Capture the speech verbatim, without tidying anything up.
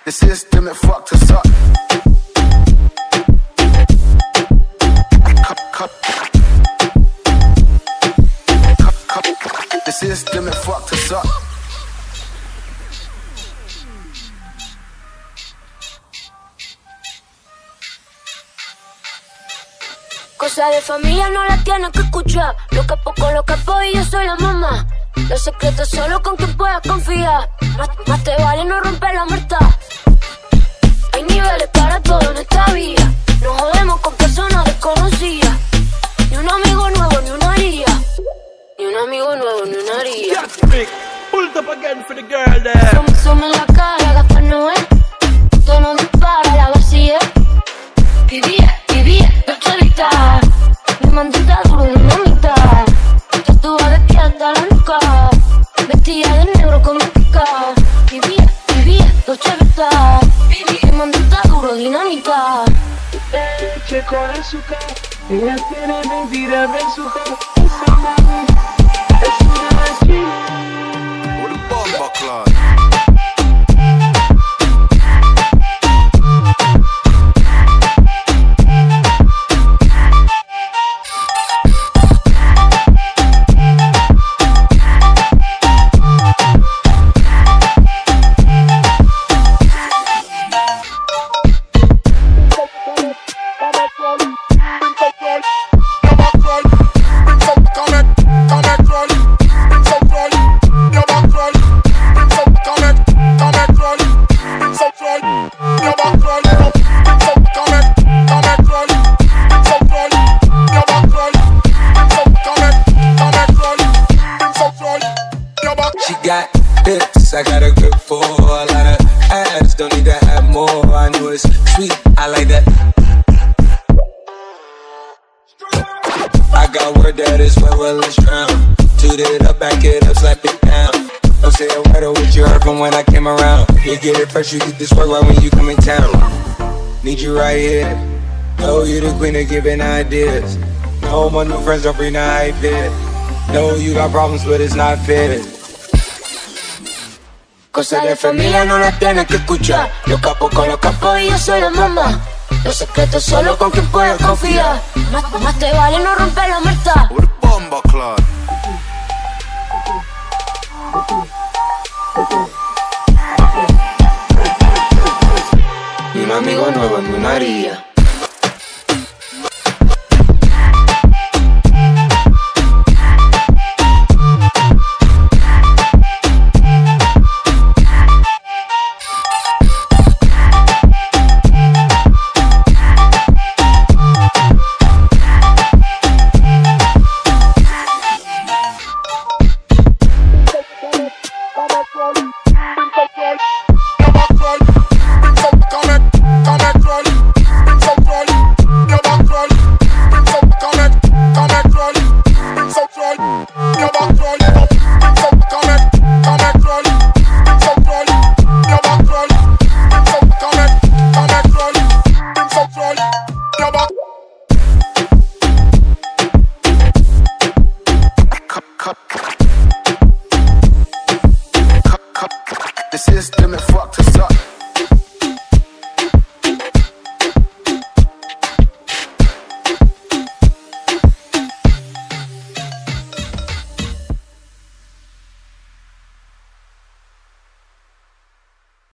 The system, it fucked us up. Cut, cut. Cut, cut. The system, it fucked us up. Cosa de familia no la tienes que escuchar. Lo capo con lo capo y yo soy la mamá. Los secretos solo con quien puedas confiar. Más, más te vale no romper la muerta. Hay niveles para todo en esta vida. No jodemos con personas desconocidas. Ni un amigo nuevo, ni una haría. Ni un amigo nuevo, ni una haría. Pulled up again for the girl there. Somos, somos en la cara, Gaspar no es. Todo no dispara, la vacía. Vivía, vivía, noche vital. Mi mandita duro, dinamita. Yo estuve despierta la nuca. Vestida de negro como pica. Vivía, vivía, noche vital. Mi mandita duro, dinamita. Leche con azúcar. Ella tiene mentira en su cara. Esa mami es una china. With a bomba clock. Got hips, I got a grip for a lot of ass, don't need to have more. I know it's sweet, I like that. I got word that it's well, well, it's drown. Toot it up, back it up, slap it down. Don't say a word of what you heard from when I came around. You get it first, you get this work right when you come in town. Need you right here. Know you the queen of giving ideas. No more new friends, don't bring the hype in. Know you got problems, but it's not fair. Cosas de familia no las tienes que escuchar. Los capos con los capos y yo soy la mamá. Los secretos solo con quien puedas confiar. Más, más te vale no romper la muerta. With a bomba clock. Ni un amigo nuevo, ni una haría.